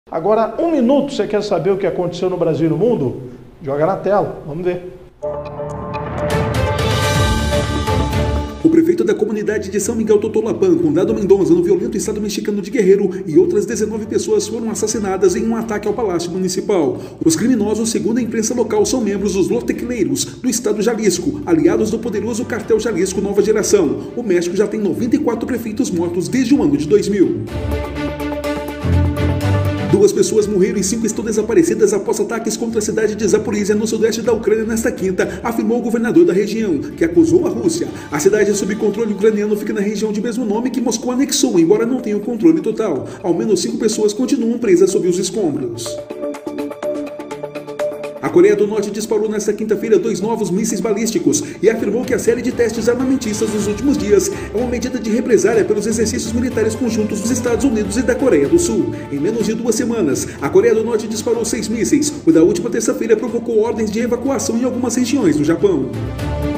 Agora, um minuto, você quer saber o que aconteceu no Brasil e no mundo? Joga na tela, vamos ver. O prefeito da comunidade de São Miguel Totolapã, Condado Mendonça, no violento estado mexicano de Guerreiro, e outras 19 pessoas foram assassinadas em um ataque ao Palácio Municipal. Os criminosos, segundo a imprensa local, são membros dos Los Tequileiros, do estado Jalisco, aliados do poderoso cartel Jalisco Nova Geração. O México já tem 94 prefeitos mortos desde o ano de 2000. 2 pessoas morreram e 5 estão desaparecidas após ataques contra a cidade de Zaporizhia, no sudeste da Ucrânia, nesta quinta, afirmou o governador da região, que acusou a Rússia. A cidade sob controle ucraniano fica na região de mesmo nome que Moscou anexou, embora não tenha o controle total. Ao menos 5 pessoas continuam presas sob os escombros. A Coreia do Norte disparou nesta quinta-feira 2 novos mísseis balísticos e afirmou que a série de testes armamentistas dos últimos dias é uma medida de represália pelos exercícios militares conjuntos dos Estados Unidos e da Coreia do Sul. Em menos de 2 semanas, a Coreia do Norte disparou 6 mísseis. O da última terça-feira provocou ordens de evacuação em algumas regiões do Japão.